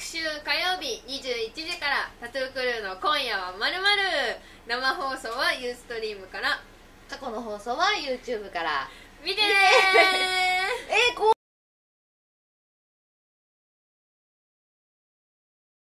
週火曜日21時からタトゥークルーの今夜はまるまる、生放送はユーストリームから、 過去の放送は YouTube から見てねー